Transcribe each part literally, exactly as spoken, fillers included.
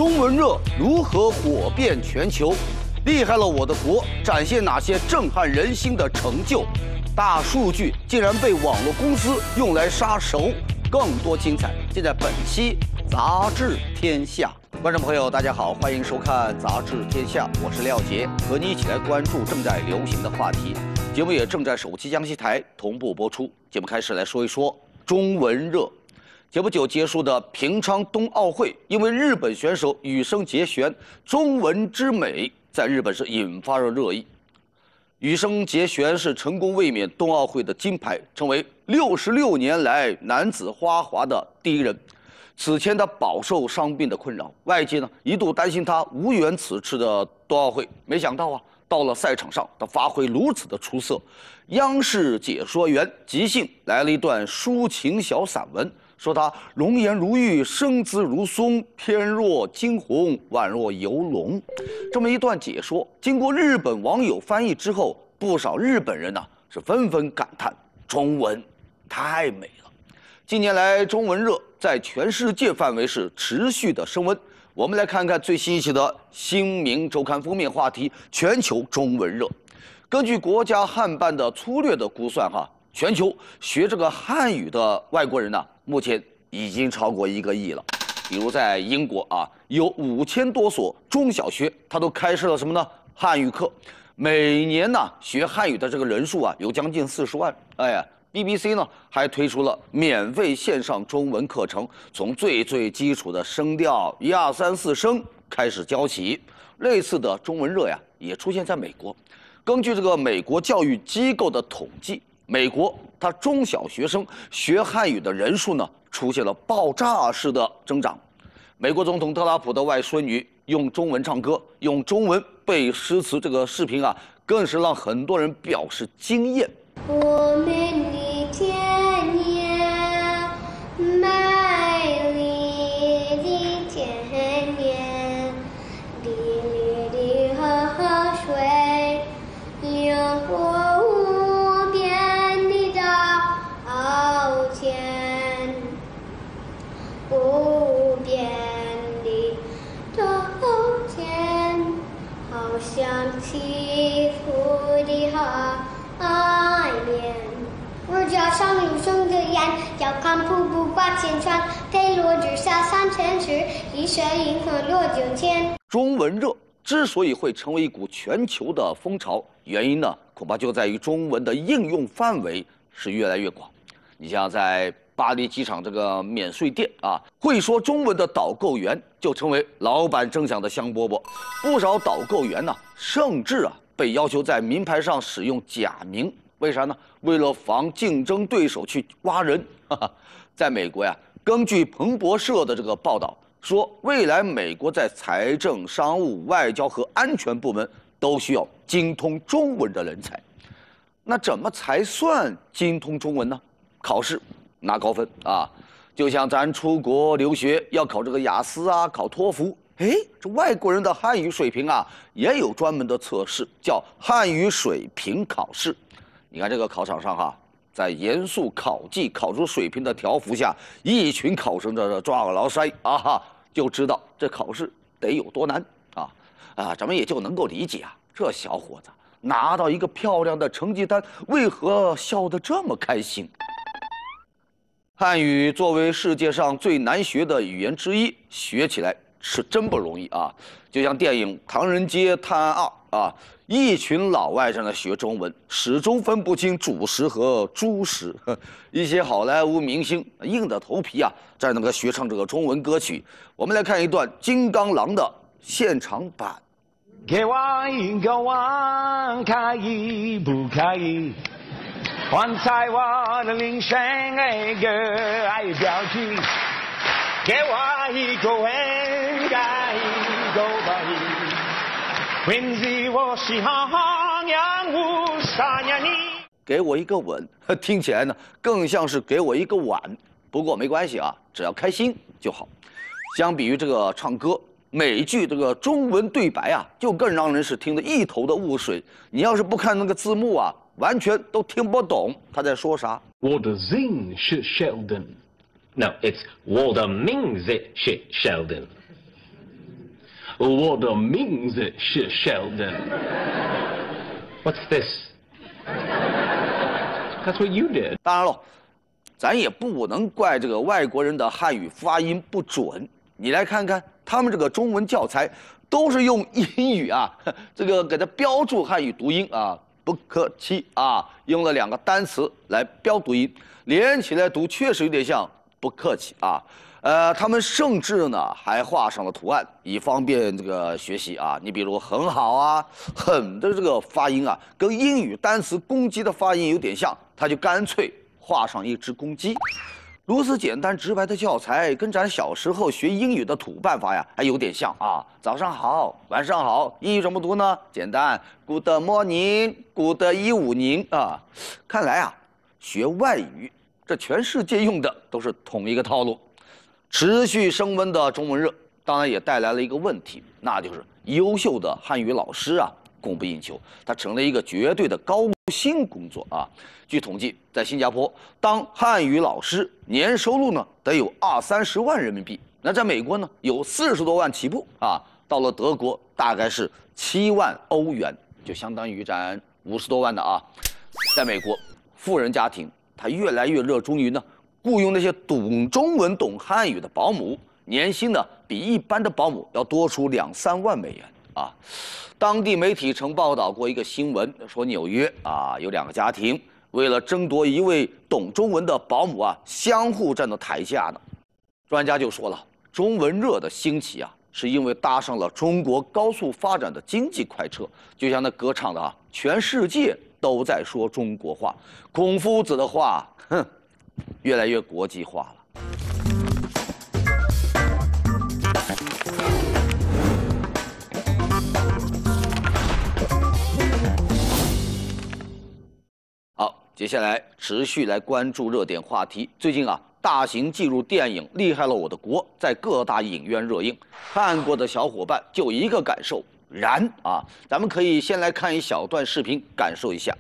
中文热如何火遍全球？厉害了我的国，展现哪些震撼人心的成就？大数据竟然被网络公司用来杀熟，更多精彩尽在本期《杂志天下》。观众朋友，大家好，欢迎收看《杂志天下》，我是廖杰，和你一起来关注正在流行的话题。节目也正在首期江西台同步播出。节目开始来说一说中文热。节目久结束的平昌冬奥会，因为日本选手羽生结弦中文之美，在日本是引发了热议。羽生结弦是成功卫冕冬奥会的金牌，成为六十六年来男子花滑的第一人。此前他饱受伤病的困扰，外界呢一度担心他无缘此次的冬奥会，没想到啊，到了赛场上，他发挥如此的出色。央视解说员即兴来了一段抒情小散文，说他容颜如玉，身姿如松，翩若惊鸿，宛若游龙。这么一段解说，经过日本网友翻译之后，不少日本人呢、啊、是纷纷感叹中文太美了。近年来，中文热在全世界范围是持续的升温。我们来看看最新一期的《新民周刊》封面话题：全球中文热。根据国家汉办的粗略的估算，哈，全球学这个汉语的外国人呢、啊，目前已经超过一个亿了。比如在英国啊，有五千多所中小学，它都开设了什么呢？汉语课。每年呢，学汉语的这个人数啊，有将近四十万。哎呀。B B C 呢还推出了免费线上中文课程，从最最基础的声调一二三四声开始教起。类似的中文热呀，也出现在美国。根据这个美国教育机构的统计，美国它中小学生学汉语的人数呢，出现了爆炸式的增长。美国总统特朗普的外孙女用中文唱歌，用中文背诗词，这个视频啊，更是让很多人表示惊艳。 我们的田野，美丽的田野，沥沥的河水流过无边的稻田，无边的稻田，好像起伏的河。爱恋，我脚上有生的眼，要看瀑布挂千川，飞落直下三千尺，一射银河落九天。 中文热之所以会成为一股全球的风潮，原因呢，恐怕就在于中文的应用范围是越来越广。你像在巴黎机场这个免税店啊，会说中文的导购员就成为老板正想的香饽饽，不少导购员呢，甚至啊。被要求在名牌上使用假名，为啥呢？为了防竞争对手去挖人。哈哈，在美国呀，根据彭博社的这个报道说，未来美国在财政、商务、外交和安全部门都需要精通中文的人才。那怎么才算精通中文呢？考试拿高分啊，就像咱出国留学要考这个雅思啊，考托福。哎，这外国人的汉语水平啊，也有专门的测试，叫汉语水平考试。你看这个考场上哈，在严肃考绩、考出水平的条幅下，一群考生在这抓耳挠腮啊哈，就知道这考试得有多难啊啊！咱们也就能够理解啊，这小伙子拿到一个漂亮的成绩单，为何笑得这么开心？汉语作为世界上最难学的语言之一，学起来是真不容易啊！就像电影《唐人街探案二》啊，一群老外在那学中文，始终分不清主食和猪食。一些好莱坞明星硬着头皮啊，在那个学唱这个中文歌曲。我们来看一段《金刚狼》的现场版。 给我一个碗，可以不可以？换菜我的铃声那个爱标记。给我一个吻，该一个吻，吻自我是好样无啥呀你。 给我一个吻，听起来呢更像是给我一个碗。不过没关系啊，只要开心就好。相比于这个唱歌，美剧这个中文对白啊，就更让人是听得一头的雾水。你要是不看那个字幕啊，完全都听不懂他在说啥。 我的姓是 Sheldon。No, it's Walter Ming Sheldon. 我的名字是 Sheldon. What's this? That's what you did. 当然了，咱也不能怪这个外国人的汉语发音不准。你来看看他们这个中文教材，都是用英语啊，这个给它标注汉语读音啊，不客气啊，用了两个单词来标读音，连起来读确实有点像不客气啊。呃，他们甚至呢还画上了图案，以方便这个学习啊。你比如很好啊，很的这个发音啊，跟英语单词公鸡的发音有点像，他就干脆画上一只公鸡。如此简单直白的教材，跟咱小时候学英语的土办法呀，还有点像啊。早上好，晚上好，英语怎么读呢？简单 ，Good morning，Good evening 啊。看来啊，学外语，这全世界用的都是同一个套路。持续升温的中文热，当然也带来了一个问题，那就是优秀的汉语老师啊供不应求，它成了一个绝对的高薪工作啊。据统计，在新加坡当汉语老师年收入呢得有二三十万人民币，那在美国呢有四十多万起步啊，到了德国大概是七万欧元，就相当于咱五十多万的啊。在美国，富人家庭他越来越热衷于呢。雇佣那些懂中文、懂汉语的保姆，年薪呢比一般的保姆要多出两三万美元啊！当地媒体曾报道过一个新闻，说纽约啊有两个家庭为了争夺一位懂中文的保姆啊，相互站到台下呢。专家就说了，中文热的兴起啊，是因为搭上了中国高速发展的经济快车，就像那歌唱的啊，全世界都在说中国话，孔夫子的话，哼。越来越国际化了。好，接下来持续来关注热点话题。最近啊，大型纪录电影《厉害了我的国》在各大影院热映，看过的小伙伴就一个感受：燃啊！咱们可以先来看一小段视频，感受一下。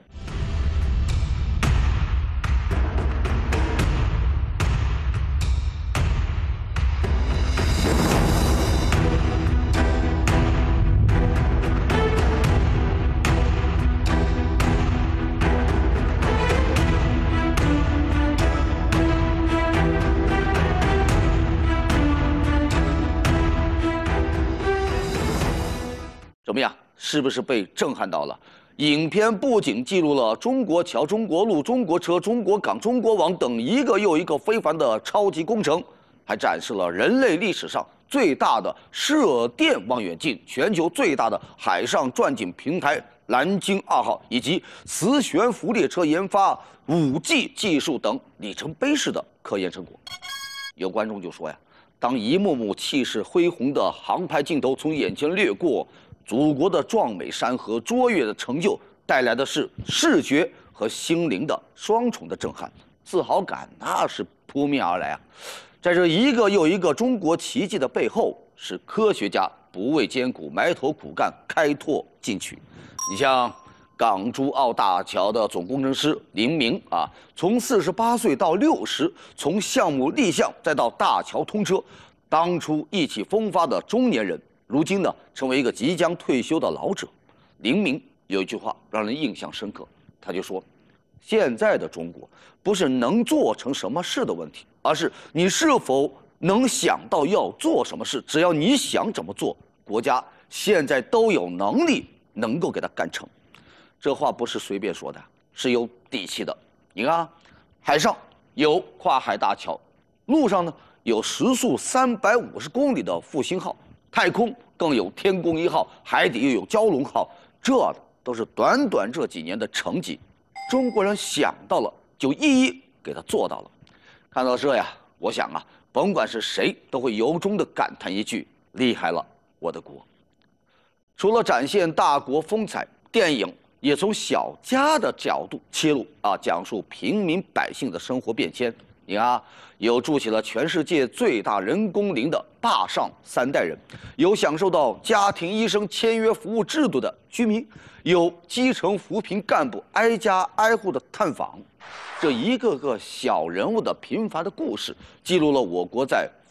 怎么样？是不是被震撼到了？影片不仅记录了中国桥、中国路、中国车、中国港、中国网等一个又一个非凡的超级工程，还展示了人类历史上最大的射电望远镜、全球最大的海上钻井平台蓝鲸二号，以及磁悬浮列车研发五 G 技术等里程碑式的科研成果。有观众就说呀，当一幕幕气势恢宏的航拍镜头从眼前掠过，祖国的壮美山河、卓越的成就，带来的是视觉和心灵的双重的震撼，自豪感那是扑面而来啊！在这一个又一个中国奇迹的背后，是科学家不畏艰苦、埋头苦干、开拓进取。你像港珠澳大桥的总工程师林明啊，从四十八岁到六十，从项目立项再到大桥通车，当初意气风发的中年人。如今呢，成为一个即将退休的老者。林明有一句话让人印象深刻，他就说：“现在的中国不是能做成什么事的问题，而是你是否能想到要做什么事。只要你想怎么做，国家现在都有能力能够给它干成。”这话不是随便说的，是有底气的。你看啊，海上有跨海大桥，陆上呢有时速三百五十公里的复兴号。太空更有天宫一号，海底又有蛟龙号，这都是短短这几年的成绩。中国人想到了，就一一给他做到了。看到这呀，我想啊，甭管是谁，都会由衷的感叹一句：厉害了，我的国！除了展现大国风采，电影也从小家的角度切入啊，讲述平民百姓的生活变迁。你看啊，有住起了全世界最大人工林的坝上三代人，有享受到家庭医生签约服务制度的居民，有基层扶贫干部挨家挨户的探访。这一个个小人物的平凡的故事，记录了我国在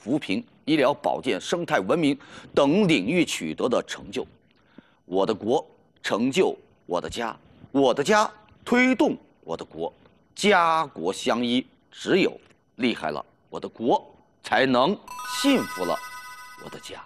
扶贫、医疗保健、生态文明等领域取得的成就。我的国成就我的家，我的家推动我的国，家国相依，只有厉害了我的国，才能幸福了我的家。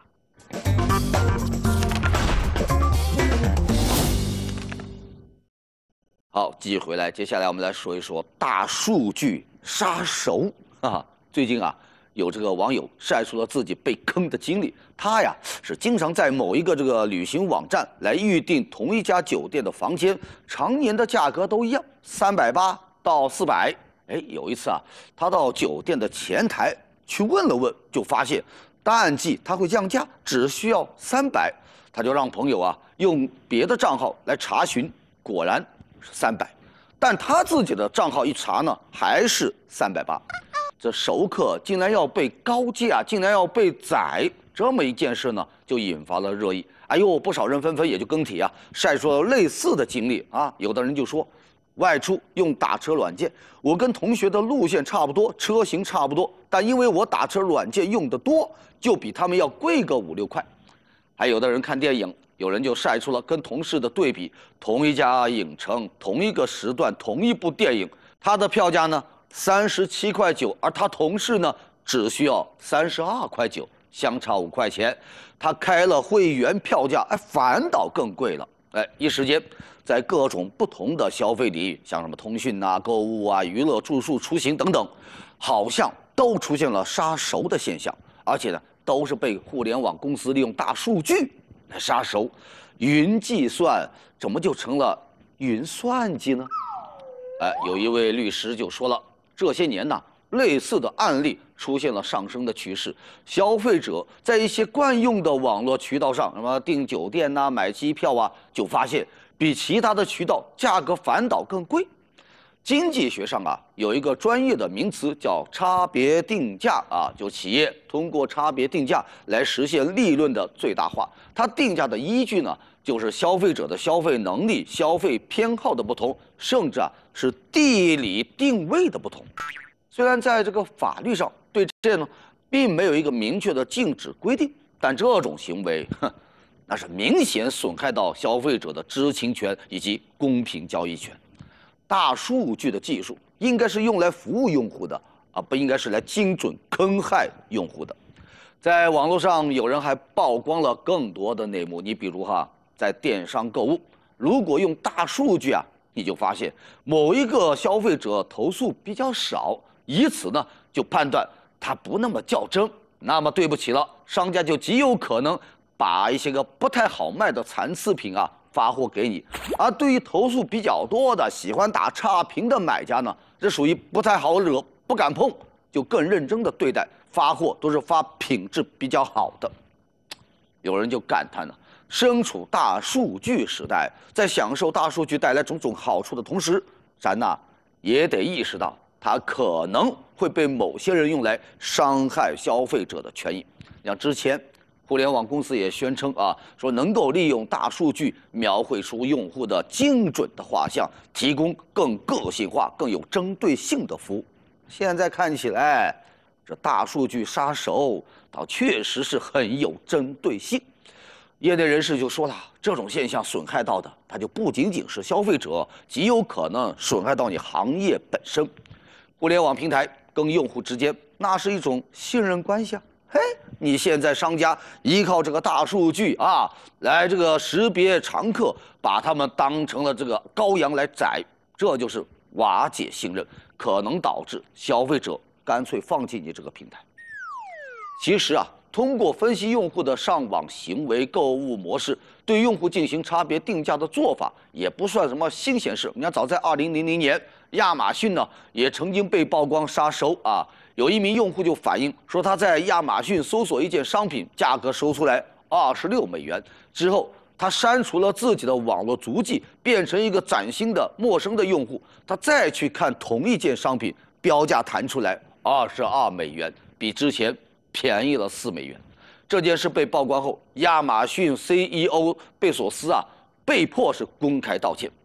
好，继续回来，接下来我们来说一说大数据杀手啊。最近啊，有这个网友晒出了自己被坑的经历。他呀是经常在某一个这个旅行网站来预订同一家酒店的房间，常年的价格都一样，三百八到四百。哎，有一次啊，他到酒店的前台去问了问，就发现淡季他会降价，只需要三百。他就让朋友啊用别的账号来查询，果然是三百，但他自己的账号一查呢，还是三百八。这熟客竟然要被高价，竟然要被宰，这么一件事呢，就引发了热议。哎呦，不少人纷纷也就更帖啊，晒出了类似的经历啊。有的人就说，外出用打车软件，我跟同学的路线差不多，车型差不多，但因为我打车软件用的多，就比他们要贵个五六块。还有的人看电影，有人就晒出了跟同事的对比，同一家影城，同一个时段，同一部电影，他的票价呢三十七块九，而他同事呢只需要三十二块九，相差五块钱。他开了会员票价，哎，反倒更贵了。哎，一时间，在各种不同的消费领域，像什么通讯啊、购物啊、娱乐、住宿、出行等等，好像都出现了杀熟的现象，而且呢，都是被互联网公司利用大数据来杀熟。云计算怎么就成了云算计呢？哎，有一位律师就说了，这些年呢，类似的案例出现了上升的趋势。消费者在一些惯用的网络渠道上，什么订酒店呐、买机票啊，就发现比其他的渠道价格反倒更贵。经济学上啊，有一个专业的名词叫差别定价啊，就企业通过差别定价来实现利润的最大化。它定价的依据呢，就是消费者的消费能力、消费偏好的不同，甚至啊是地理定位的不同。虽然在这个法律上对这呢，并没有一个明确的禁止规定，但这种行为，哼，那是明显损害到消费者的知情权以及公平交易权。大数据的技术应该是用来服务用户的，而不应该是来精准坑害用户的。在网络上，有人还曝光了更多的内幕。你比如哈，在电商购物，如果用大数据啊，你就发现某一个消费者投诉比较少，以此呢就判断他不那么较真，那么对不起了，商家就极有可能把一些个不太好卖的残次品啊发货给你。而对于投诉比较多的、喜欢打差评的买家呢，这属于不太好惹，不敢碰，就更认真的对待，发货都是发品质比较好的。有人就感叹了，身处大数据时代，在享受大数据带来种种好处的同时，咱呐也得意识到，它可能会被某些人用来伤害消费者的权益。像之前，互联网公司也宣称啊，说能够利用大数据描绘出用户的精准的画像，提供更个性化、更有针对性的服务。现在看起来，这大数据杀手倒确实是很有针对性。业内人士就说了，这种现象损害到的，它就不仅仅是消费者，极有可能损害到你行业本身。互联网平台跟用户之间，那是一种信任关系啊。嘿，你现在商家依靠这个大数据啊，来这个识别常客，把他们当成了这个羔羊来宰，这就是瓦解信任，可能导致消费者干脆放弃你这个平台。其实啊，通过分析用户的上网行为、购物模式，对用户进行差别定价的做法，也不算什么新鲜事。你看，早在二零零零年，亚马逊呢也曾经被曝光杀熟啊。有一名用户就反映说，他在亚马逊搜索一件商品，价格搜出来二十六美元之后，他删除了自己的网络足迹，变成一个崭新的陌生的用户。他再去看同一件商品，标价弹出来二十二美元，比之前便宜了四美元。这件事被曝光后，亚马逊 C E O 贝索斯啊被迫是公开道歉。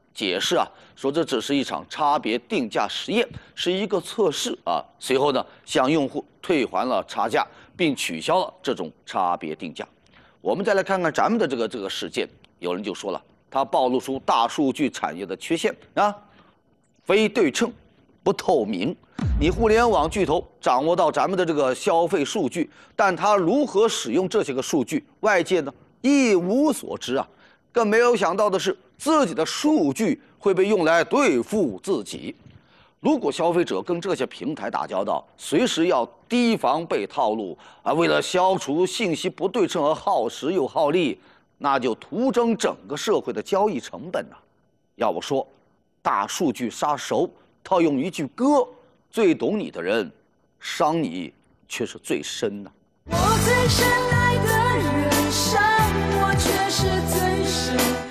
解释啊，说这只是一场差别定价实验，是一个测试啊。随后呢，向用户退还了差价，并取消了这种差别定价。我们再来看看咱们的这个这个事件，有人就说了，它暴露出大数据产业的缺陷啊，非对称、不透明。你互联网巨头掌握到咱们的这个消费数据，但它如何使用这些个数据，外界呢一无所知啊。更没有想到的是，自己的数据会被用来对付自己。如果消费者跟这些平台打交道，随时要提防被套路啊，为了消除信息不对称而耗时又耗力，那就徒增整个社会的交易成本呐、啊。要我说，大数据杀熟，套用一句歌，最懂你的人，伤你却是最深呐、 啊。我最深爱的人，伤我却是最深。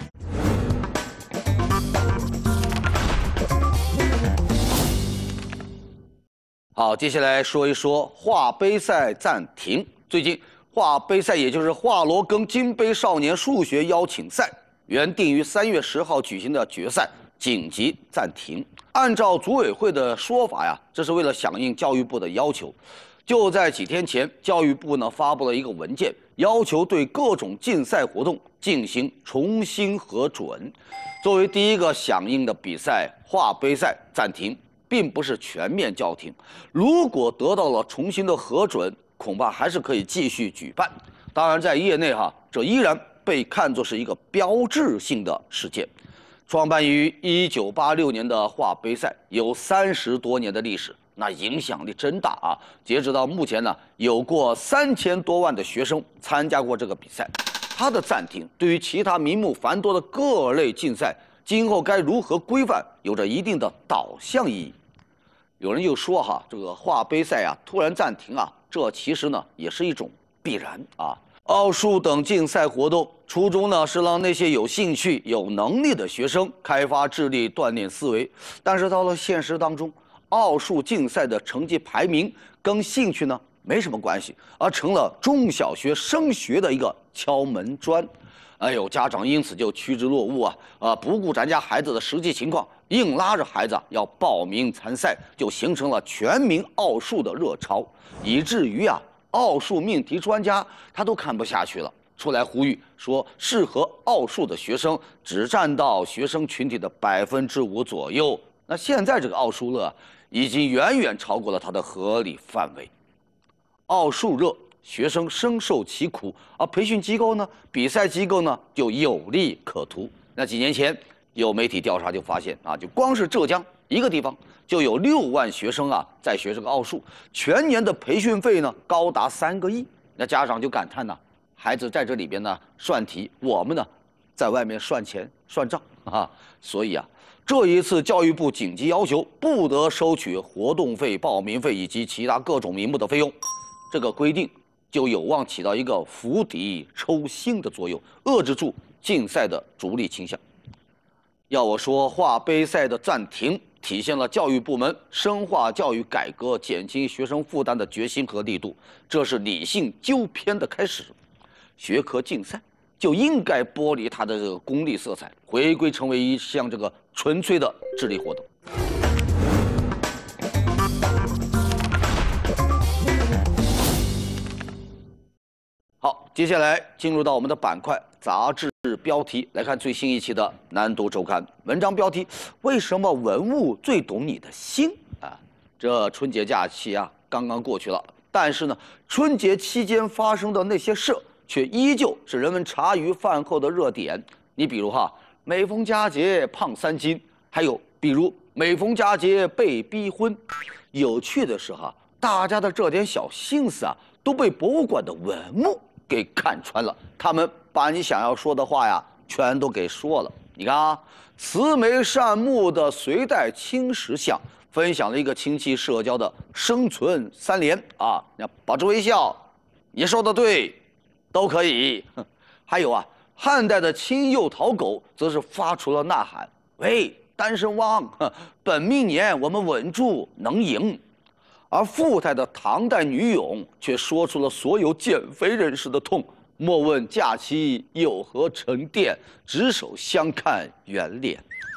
好，接下来说一说画杯赛暂停。最近，画杯赛也就是华罗庚金杯少年数学邀请赛，原定于三月十号举行的决赛紧急暂停。按照组委会的说法呀，这是为了响应教育部的要求。就在几天前，教育部呢发布了一个文件，要求对各种竞赛活动进行重新核准。作为第一个响应的比赛，画杯赛暂停，并不是全面叫停。如果得到了重新的核准，恐怕还是可以继续举办。当然，在业内哈，这依然被看作是一个标志性的事件。创办于一九八六年的画杯赛有三十多年的历史，那影响力真大啊！截止到目前呢，有过三千多万的学生参加过这个比赛。它的暂停对于其他名目繁多的各类竞赛，今后该如何规范，有着一定的导向意义。有人又说哈，这个画杯赛啊突然暂停啊，这其实呢也是一种必然啊。奥数等竞赛活动初衷呢是让那些有兴趣、有能力的学生开发智力、锻炼思维，但是到了现实当中，奥数竞赛的成绩排名跟兴趣呢没什么关系，而成了中小学升学的一个敲门砖。哎呦，家长因此就趋之若鹜啊，啊，不顾咱家孩子的实际情况，硬拉着孩子要报名参赛，就形成了全民奥数的热潮，以至于啊，奥数命题专家他都看不下去了，出来呼吁说，适合奥数的学生只占到学生群体的百分之五左右。那现在这个奥数热已经远远超过了它的合理范围，奥数热。学生深受其苦，而培训机构呢，比赛机构呢就有利可图。那几年前有媒体调查就发现啊，就光是浙江一个地方就有六万学生啊在学这个奥数，全年的培训费呢高达三个亿。那家长就感叹呐、啊，孩子在这里边呢算题，我们呢在外面算钱算账啊。所以啊，这一次教育部紧急要求不得收取活动费、报名费以及其他各种名目的费用，这个规定就有望起到一个釜底抽薪的作用，遏制住竞赛的逐利倾向。要我说，画杯赛的暂停体现了教育部门深化教育改革、减轻学生负担的决心和力度，这是理性纠偏的开始。学科竞赛就应该剥离它的这个功利色彩，回归成为一项这个纯粹的智力活动。好，接下来进入到我们的板块杂志标题，来看最新一期的《南都周刊》文章标题：为什么文物最懂你的心啊？这春节假期啊刚刚过去了，但是呢，春节期间发生的那些事却依旧是人们茶余饭后的热点。你比如哈，每逢佳节胖三斤，还有比如每逢佳节被逼婚。有趣的是哈，大家的这点小心思啊，都被博物馆的文物给看穿了，他们把你想要说的话呀，全都给说了。你看啊，慈眉善目的隋代青石像分享了一个亲戚社交的生存三连啊，那保持微笑，你说的对，都可以。还有啊，汉代的青釉陶狗则是发出了呐喊：喂，单身汪，本命年我们稳住能赢。而富态的唐代女俑却说出了所有减肥人士的痛：莫问假期有何沉淀，执手相看圆脸。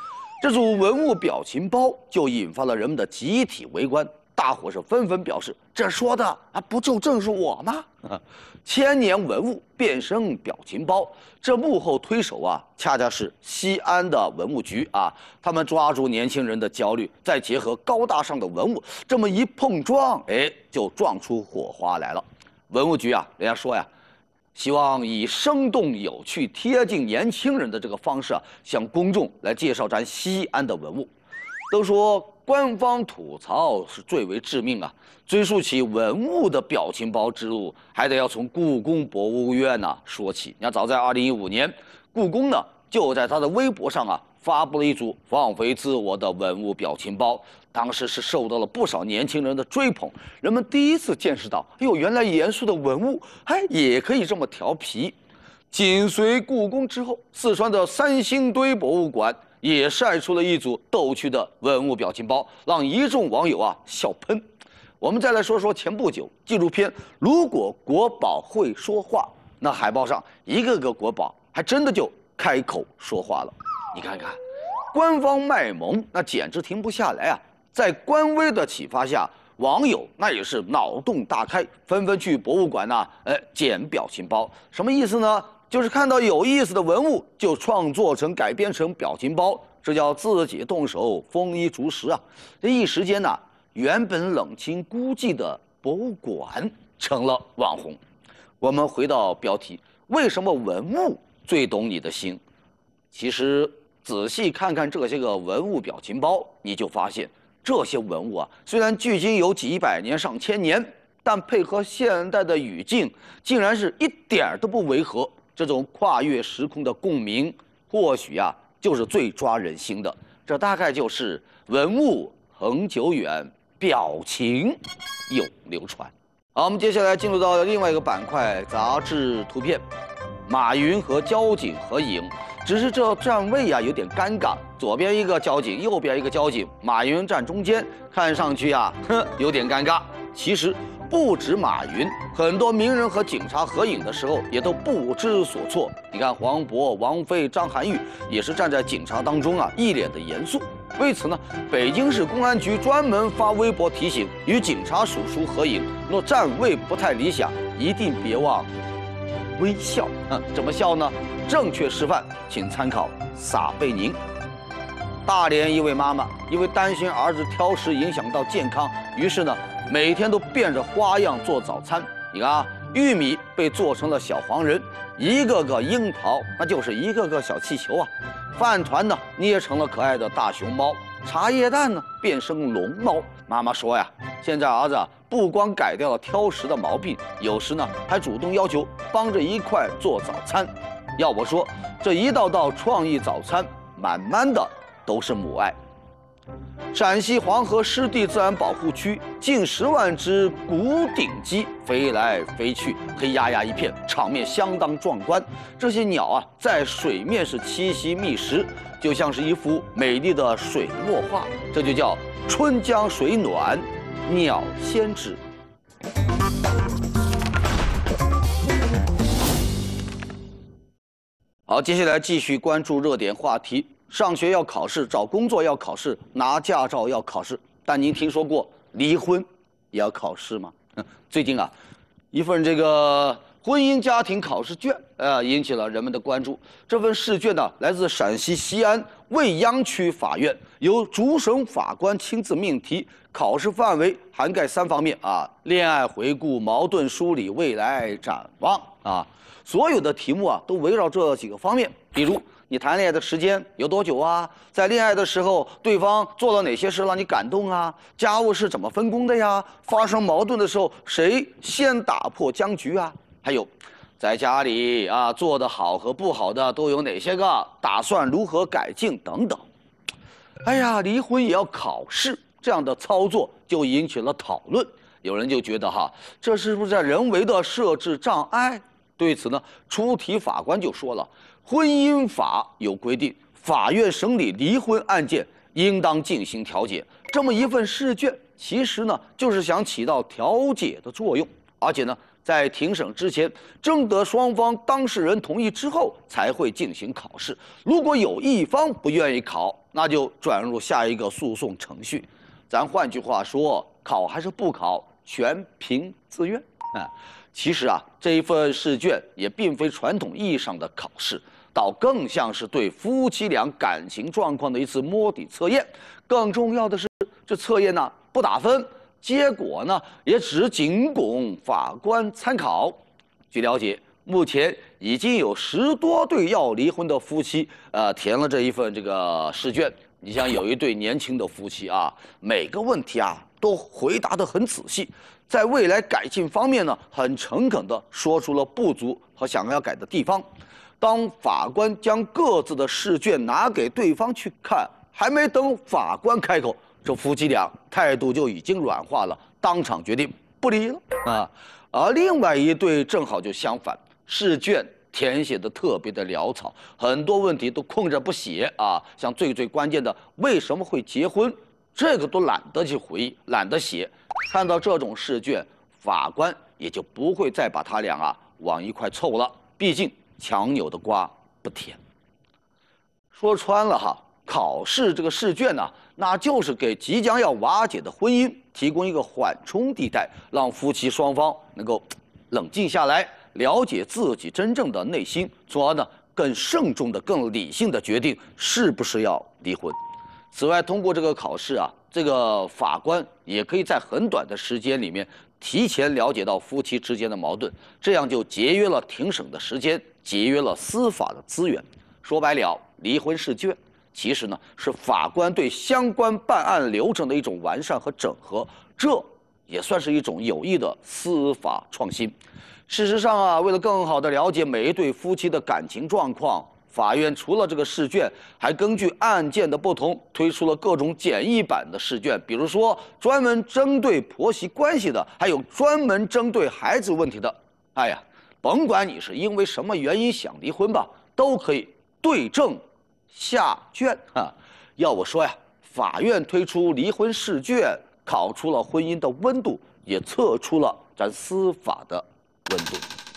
这组文物表情包就引发了人们的集体围观，大伙是纷纷表示：“这说的啊，不就正是我吗？”千年文物变身表情包，这幕后推手啊，恰恰是西安的文物局啊。他们抓住年轻人的焦虑，再结合高大上的文物，这么一碰撞，哎，就撞出火花来了。文物局啊，人家说呀，希望以生动有趣、贴近年轻人的这个方式啊，向公众来介绍咱西安的文物。都说官方吐槽是最为致命啊！追溯起文物的表情包之路，还得要从故宫博物院呢、啊、说起。你看，早在二零一五年，故宫呢就在他的微博上啊发布了一组放飞自我的文物表情包，当时是受到了不少年轻人的追捧。人们第一次见识到，哎呦，原来严肃的文物哎也可以这么调皮。紧随故宫之后，四川的三星堆博物馆也晒出了一组逗趣的文物表情包，让一众网友啊笑喷。我们再来说说前不久纪录片《如果国宝会说话》，那海报上一个个国宝还真的就开口说话了。你看看，官方卖萌那简直停不下来啊！在官微的启发下，网友那也是脑洞大开，纷纷去博物馆呐、啊，呃，剪表情包。什么意思呢？就是看到有意思的文物，就创作成、改编成表情包，这叫自己动手，丰衣足食啊！这一时间呢、啊，原本冷清孤寂的博物馆成了网红。我们回到标题，为什么文物最懂你的心？其实仔细看看这些个文物表情包，你就发现这些文物啊，虽然距今有几百年、上千年，但配合现代的语境，竟然是一点儿都不违和。这种跨越时空的共鸣，或许啊，就是最抓人心的。这大概就是文物恒久远，表情永流传。好，我们接下来进入到另外一个板块——杂志图片。马云和交警合影，只是这站位啊有点尴尬，左边一个交警，右边一个交警，马云站中间，看上去啊，哼，有点尴尬。其实不止马云，很多名人和警察合影的时候也都不知所措。你看黄渤、王菲、张涵予也是站在警察当中啊，一脸的严肃。为此呢，北京市公安局专门发微博提醒，与警察叔叔合影，若站位不太理想，一定别忘微笑。嗯，怎么笑呢？正确示范，请参考撒贝宁。大连一位妈妈因为担心儿子挑食影响到健康，于是呢，每天都变着花样做早餐。你看啊，玉米被做成了小黄人，一个个樱桃那就是一个个小气球啊。饭团呢捏成了可爱的大熊猫，茶叶蛋呢变成龙猫。妈妈说呀，现在儿子不光改掉了挑食的毛病，有时呢还主动要求帮着一块做早餐。要我说，这一道道创意早餐，满满的都是母爱。陕西黄河湿地自然保护区近十万只古顶鸡飞来飞去，黑压压一片，场面相当壮观。这些鸟啊，在水面是栖息觅食，就像是一幅美丽的水墨画。这就叫春江水暖，鸟先知。好，接下来继续关注热点话题。上学要考试，找工作要考试，拿驾照要考试。但您听说过离婚也要考试吗？最近啊，一份这个婚姻家庭考试卷，呃，引起了人们的关注。这份试卷呢，来自陕西西安未央区法院，由主审法官亲自命题。考试范围涵盖三方面啊：恋爱回顾、矛盾梳理、未来展望啊。所有的题目啊，都围绕这几个方面，比如你谈恋爱的时间有多久啊？在恋爱的时候，对方做了哪些事让你感动啊？家务是怎么分工的呀？发生矛盾的时候，谁先打破僵局啊？还有，在家里啊做得好和不好的都有哪些个？打算如何改进等等。哎呀，离婚也要考试，这样的操作就引起了讨论。有人就觉得哈，这是不是在人为的设置障碍？对此呢，出题法官就说了，婚姻法有规定，法院审理离婚案件应当进行调解。这么一份试卷，其实呢就是想起到调解的作用，而且呢在庭审之前征得双方当事人同意之后才会进行考试。如果有一方不愿意考，那就转入下一个诉讼程序。咱换句话说，考还是不考，全凭自愿啊。其实啊，这一份试卷也并非传统意义上的考试，倒更像是对夫妻俩感情状况的一次摸底测验。更重要的是，这测验呢不打分。结果呢，也只仅供法官参考。据了解，目前已经有十多对要离婚的夫妻，呃，填了这一份这个试卷。你像有一对年轻的夫妻啊，每个问题啊都回答得很仔细，在未来改进方面呢，很诚恳地说出了不足和想要改的地方。当法官将各自的试卷拿给对方去看，还没等法官开口，这夫妻俩态度就已经软化了，当场决定不离了啊。而另外一对正好就相反，试卷填写的特别的潦草，很多问题都空着不写啊。像最最关键的为什么会结婚，这个都懒得去回忆，懒得写。看到这种试卷，法官也就不会再把他俩啊往一块凑了，毕竟强扭的瓜不甜。说穿了哈，考试这个试卷呢、啊。那就是给即将要瓦解的婚姻提供一个缓冲地带，让夫妻双方能够冷静下来，了解自己真正的内心，从而呢更慎重的、更理性的决定是不是要离婚。此外，通过这个考试啊，这个法官也可以在很短的时间里面提前了解到夫妻之间的矛盾，这样就节约了庭审的时间，节约了司法的资源。说白了，离婚试卷其实呢，是法官对相关办案流程的一种完善和整合，这也算是一种有益的司法创新。事实上啊，为了更好地了解每一对夫妻的感情状况，法院除了这个试卷，还根据案件的不同，推出了各种简易版的试卷，比如说专门针对婆媳关系的，还有专门针对孩子问题的。哎呀，甭管你是因为什么原因想离婚吧，都可以对症下卷啊！要我说呀，法院推出离婚试卷，考出了婚姻的温度，也测出了咱司法的温度。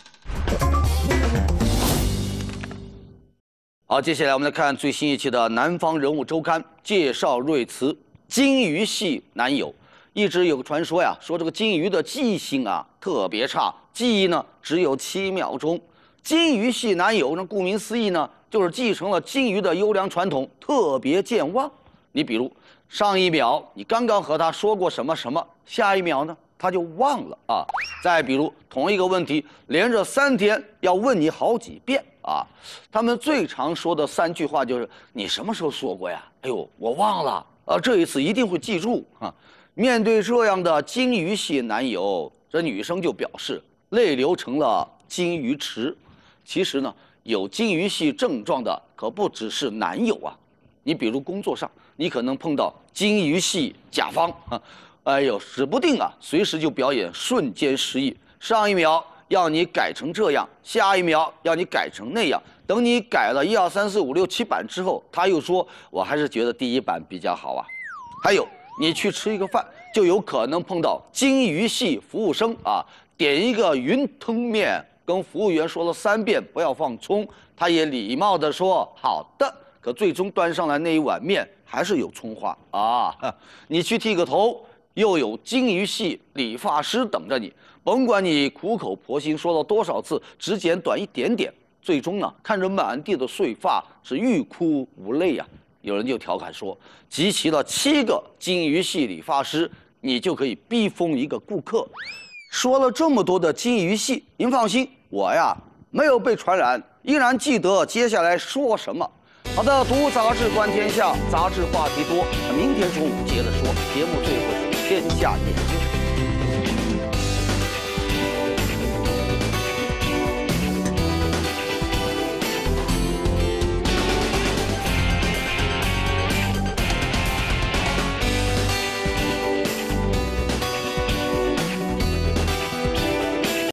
好，接下来我们来看最新一期的《南方人物周刊》，介绍瑞慈金鱼系男友。一直有个传说呀，说这个金鱼的记忆性啊特别差，记忆呢只有七秒钟。金鱼系男友，那顾名思义呢，就是继承了金鱼的优良传统，特别健忘。你比如上一秒你刚刚和他说过什么什么，下一秒呢他就忘了啊。再比如同一个问题，连着三天要问你好几遍啊。他们最常说的三句话就是“你什么时候说过呀？哎呦，我忘了啊，这一次一定会记住啊。”面对这样的金鱼系男友，这女生就表示泪流成了金鱼池。其实呢，有金鱼系症状的可不只是男友啊。你比如工作上，你可能碰到金鱼系甲方啊，哎呦，指不定啊，随时就表演瞬间失忆。上一秒要你改成这样，下一秒要你改成那样。等你改了一二三四五六七版之后，他又说我还是觉得第一版比较好啊。还有，你去吃一个饭，就有可能碰到金鱼系服务生啊，点一个云吞面。跟服务员说了三遍不要放葱，他也礼貌地说好的，可最终端上来那一碗面还是有葱花啊！你去剃个头，又有金鱼系理发师等着你，甭管你苦口婆心说了多少次只剪短一点点，最终呢，看着满地的碎发是欲哭无泪啊！有人就调侃说，集齐了七个金鱼系理发师，你就可以逼疯一个顾客。说了这么多的金鱼系，您放心，我呀没有被传染，依然记得接下来说什么。好的，读杂志观天下，杂志话题多，明天中午接着说。节目最后是天下研究。